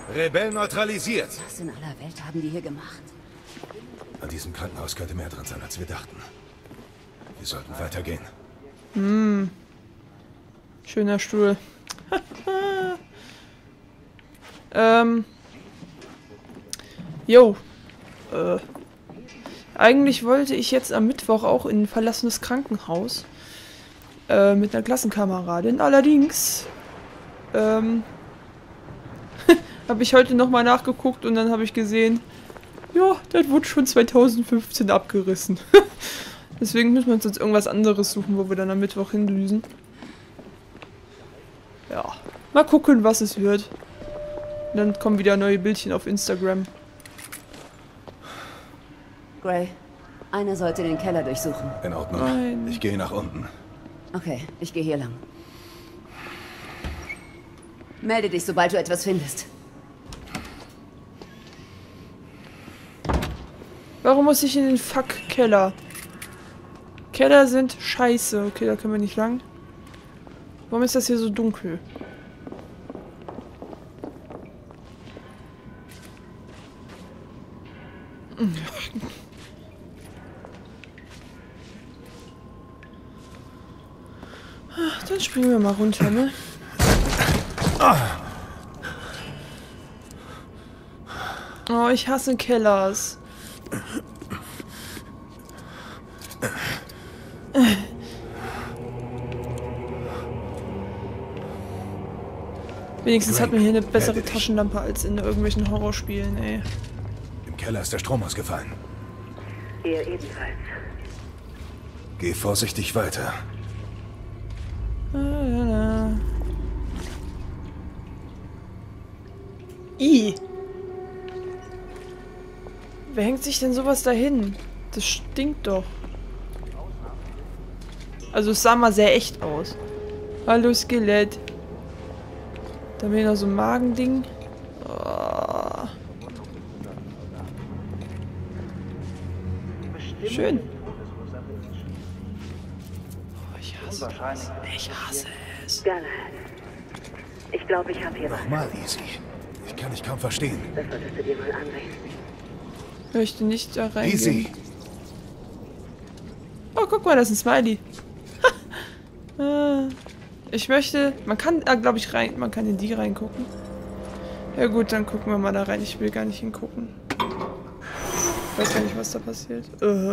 Rebell neutralisiert. Was in aller Welt haben die hier gemacht? An diesem Krankenhaus könnte mehr dran sein, als wir dachten. Wir sollten weitergehen. Schöner Stuhl. Jo. Eigentlich wollte ich jetzt am Mittwoch auch in ein verlassenes Krankenhaus. Mit einer Klassenkameradin. Allerdings habe ich heute nochmal nachgeguckt und dann habe ich gesehen, ja, das wurde schon 2015 abgerissen. Deswegen müssen wir uns jetzt irgendwas anderes suchen, wo wir dann am Mittwoch hindüsen. Ja, mal gucken, was es wird. Und dann kommen wieder neue Bildchen auf Instagram. Gray, einer sollte den Keller durchsuchen. In Ordnung. Nein. Ich gehe nach unten. Okay, ich gehe hier lang. Melde dich, sobald du etwas findest. Warum muss ich in den Fuck-Keller? Keller sind scheiße. Okay, da können wir nicht lang. Warum ist das hier so dunkel? Dann springen wir mal runter, ne? Oh, ich hasse Kellers. Wenigstens hat man hier eine bessere Taschenlampe als in irgendwelchen Horrorspielen, ey. Im Keller ist der Strom ausgefallen. Ihr ebenfalls. Geh vorsichtig weiter. I. Wer hängt sich denn sowas dahin? Das stinkt doch. Also es sah mal sehr echt aus. Hallo Skelett. Da haben wir noch so ein Magending. Oh. Schön. Oh, ich hasse es. Ich hasse es. Galahad. Ich glaube, ich habe hier was. Nochmal, Easy. Ich kann dich kaum verstehen. Das solltest du dir mal ansehen. Möchte nicht da reingehen. Easy. Oh, guck mal, das ist ein Smiley. Ich möchte... Man kann da, glaube ich, rein... Man kann in die reingucken. Ja gut, dann gucken wir mal da rein. Ich will gar nicht hingucken. Ich weiß gar nicht, was da passiert.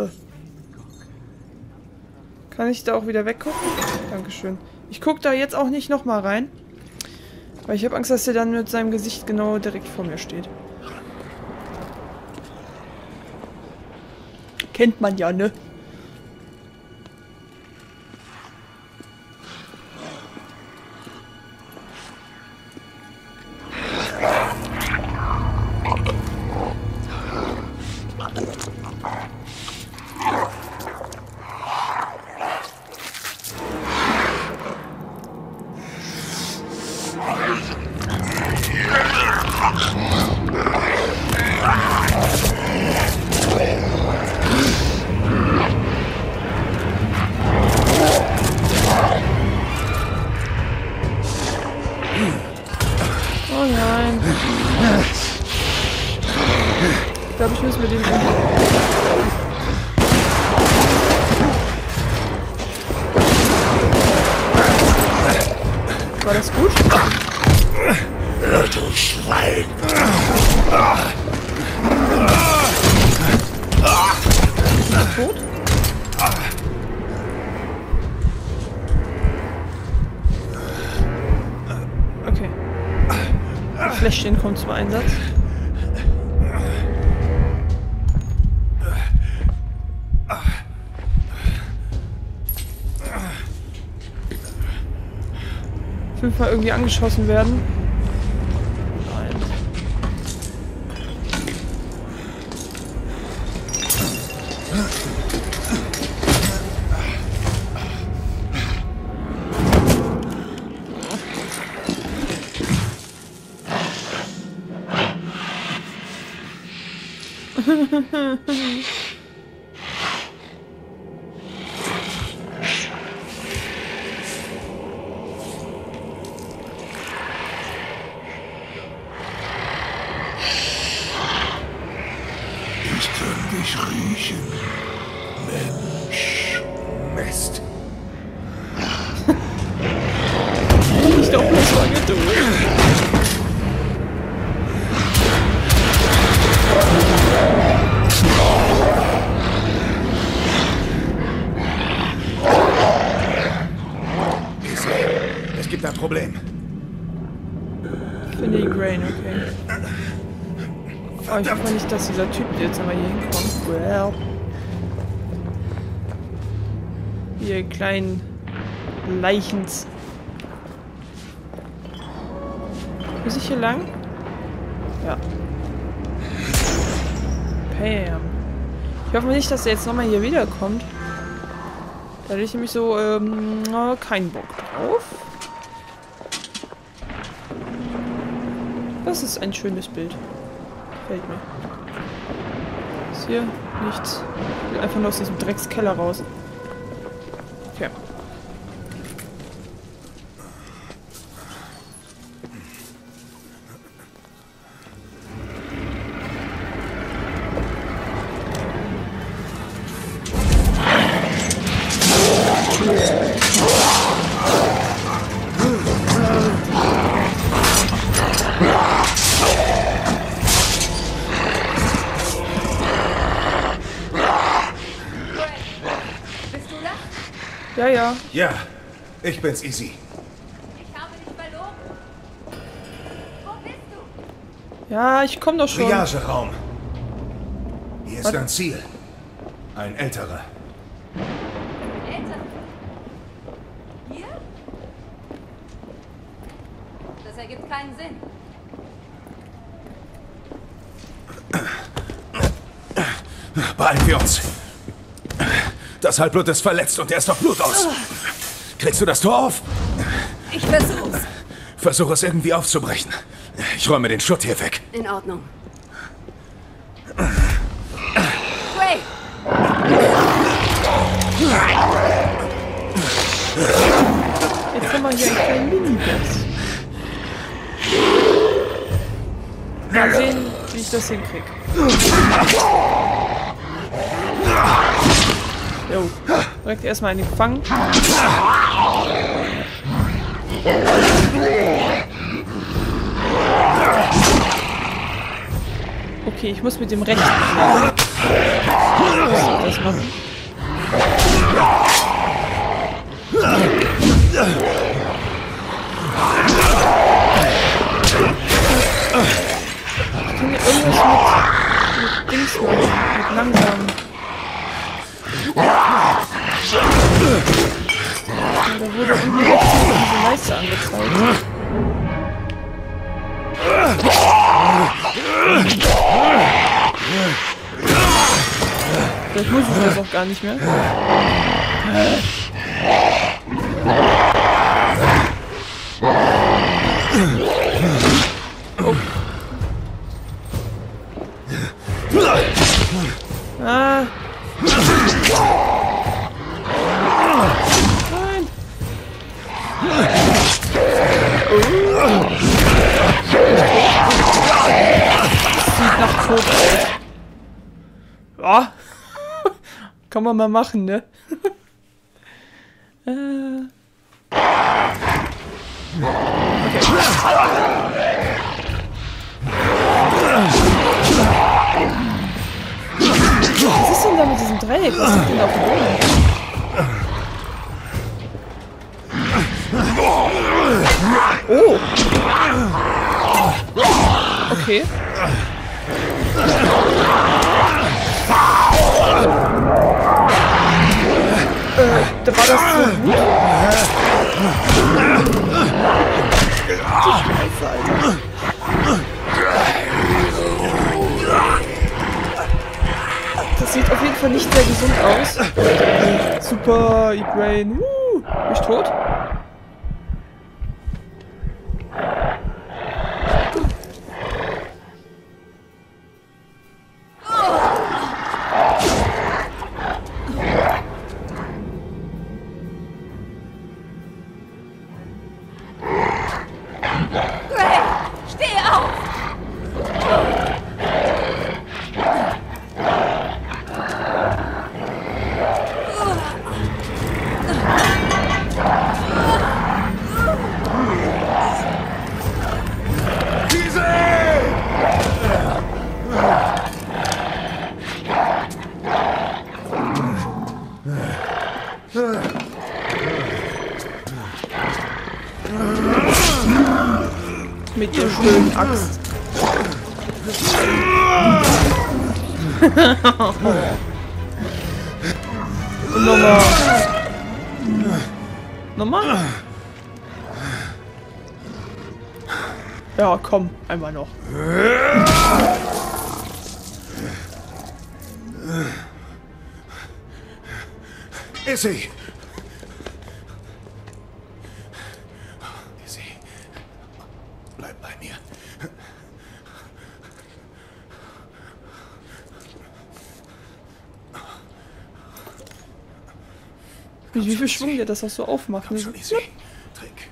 Kann ich da auch wieder weggucken? Dankeschön. Ich gucke da jetzt auch nicht nochmal rein. Weil ich habe Angst, dass er dann mit seinem Gesicht genau direkt vor mir steht. Kennt man ja, ne? Oh nein. Ich glaube, ich muss mit dem... War das gut? Du Schwein. Ist er tot? Okay. Das Fläschchen kommt zum Einsatz. Fünfmal irgendwie angeschossen werden. Nein. mich riechen. Mensch. Mist. Ich doch bloß mal geduld. Es gibt ein Problem. Filigrane, okay. Oh, ich hoffe nicht, dass dieser Typ jetzt einmal hier hinkommt. Well. Hier, ihr kleinen Leichens. Muss ich hier lang? Ja. Pam. Ich hoffe nicht, dass er jetzt nochmal hier wiederkommt. Da hätte ich nämlich so, keinen Bock drauf. Das ist ein schönes Bild. Gefällt mir. Ist hier nichts. Ich will einfach nur aus diesem Dreckskeller raus. Okay. Ja, ja. Ja, ich bin's, Easy. Ich habe dich verloren. Wo bist du? Ja, ich komm doch schon. Triageraum. Hier ist dein Ziel. Ein älterer. Eltern. Hier? Das ergibt keinen Sinn. Beeilen wir uns. Das Halbblut ist verletzt und er ist auf Blut aus. Kriegst du das Tor auf? Ich versuch's. Versuch es irgendwie aufzubrechen. Ich räume den Schutt hier weg. In Ordnung. Ray! Jetzt haben wir hier einen kleinen Miniboss. Mal sehen, wie ich das hinkrieg. Jo, direkt erstmal einen gefangen. Okay, ich muss mit dem rechten das machen. Ich kann mir irgendwas mit Dings machen, mit langsam. Da wurde irgendwie diese Leiste angezeigt. Vielleicht muss ich das auch gar nicht mehr. Oh. Ah. Nein. Das sieht nach Tod aus. Ja. Kann man mal machen, ne? Was ist denn da mit diesem Dreieck? Was ist denn da auf dem Boden? Oh! Okay. Da war das so gut. Scheiße, Alter. Das sieht auf jeden Fall nicht sehr gesund aus. Super, E-Brain. Bin ich tot? Mit der schönen Axt. Und nochmal. Nochmal? Ja, komm, einmal noch. Izzy! Izzy, bleib bei mir. Wie viel Schwung der das auch so aufmacht. Komm schon, Izzy. Trink.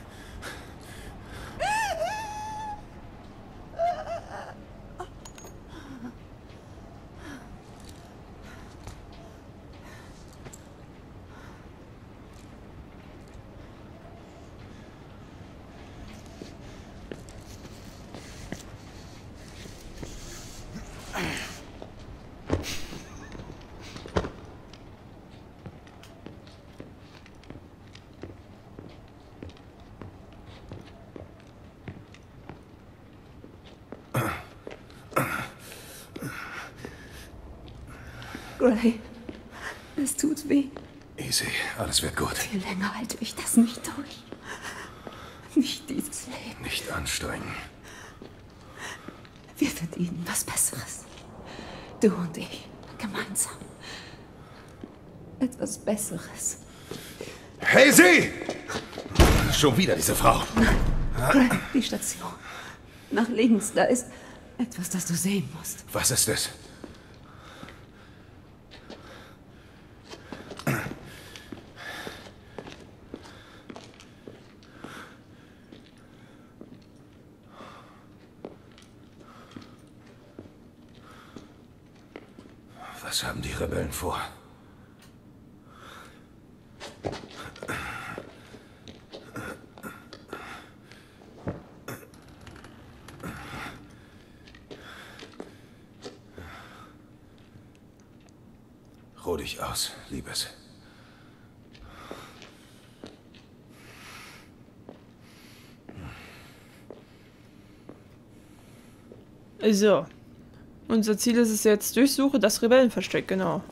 Gray, es tut weh. Izzy, alles wird gut. Viel länger halte ich das nicht durch. Nicht dieses Leben. Nicht anstrengen. Wir verdienen was Besseres. Du und ich, gemeinsam. Etwas Besseres. Hey, Sie! Schon wieder diese Frau. Gray, die Station. Nach links, da ist etwas, das du sehen musst. Was ist es? Was haben die Rebellen vor? Ruh dich aus, Liebes. So. Unser Ziel ist es jetzt, durchsuche das Rebellenversteck, genau.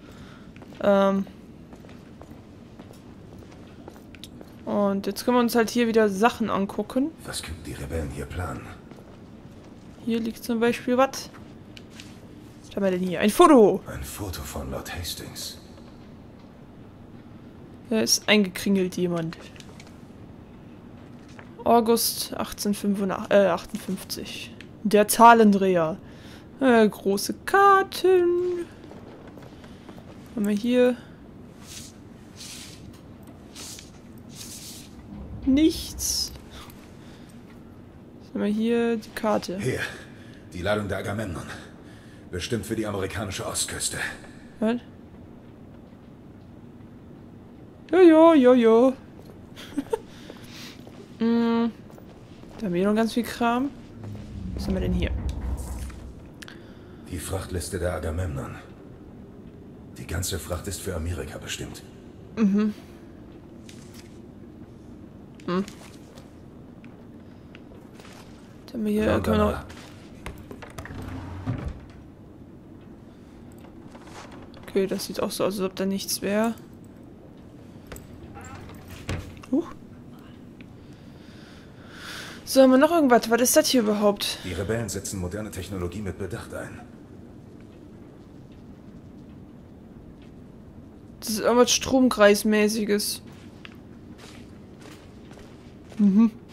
Und jetzt können wir uns halt hier wieder Sachen angucken. Was könnten die Rebellen hier planen? Hier liegt zum Beispiel was? Was haben wir denn hier? Ein Foto! Ein Foto von Lord Hastings. Da ist eingekringelt jemand. August 1858. Der Zahlendreher. Große Karten. Haben wir hier. Nichts. Was haben wir hier? Die Karte. Hier, die Ladung der Agamemnon. Bestimmt für die amerikanische Ostküste. Was? Jo. Da haben wir hier noch ganz viel Kram. Was haben wir denn hier? Die Frachtliste der Agamemnon. Die ganze Fracht ist für Amerika bestimmt. Mhm. Dann haben wir hier. Können wir noch, okay, das sieht auch so aus, als ob da nichts wäre. So, haben wir noch irgendwas? Was ist das hier überhaupt? Die Rebellen setzen moderne Technologie mit Bedacht ein. Das ist irgendwas Stromkreismäßiges. Mhm.